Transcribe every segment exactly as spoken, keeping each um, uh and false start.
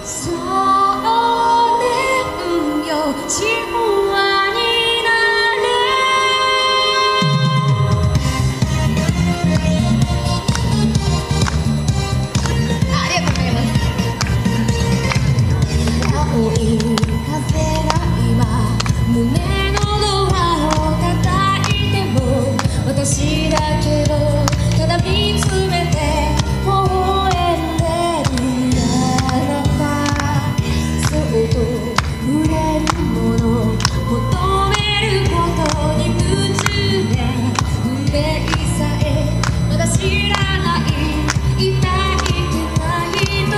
少年よ神話になれ。ありがとうございます。青い風が今胸のドアを叩いても、私だけをただ見つめて微笑んでるあなた。そっと触れるもの求めることに夢中で、運命さえまだ知らない痛いくらい瞳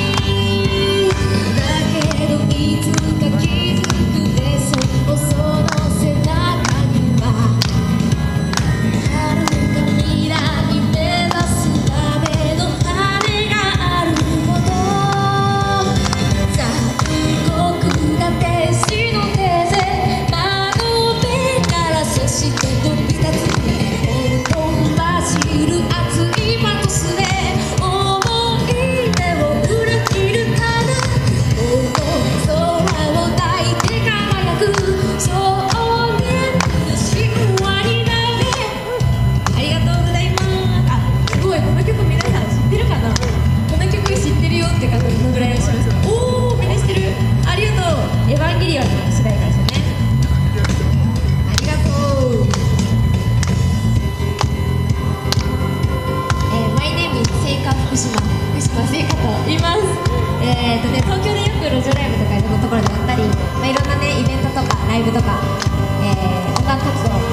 だけど、いつか気づくでしょう。その背中には遥か未来目指すための羽があること。残酷な天使の手で窓辺から、そして飛び立つ本当走る熱いパトスで思い出を裏切るかな。空を抱いて輝く少年の神話になれ。ありがとうございます。あ、すごい、この曲皆さん知ってるかな。この曲知ってるよって方どのぐらいいらっしゃいますか。おー、みんな知ってる。ありがとう。エヴァンゲリオンの主題歌ですよね。ありがとう。えー、マイネーム聖火福島、福島聖火と言います。えーとね、東京でよく路上ライブとかいろんなところでやったり、まあ、いろんなねイベントとかライブとか、えー、音楽活動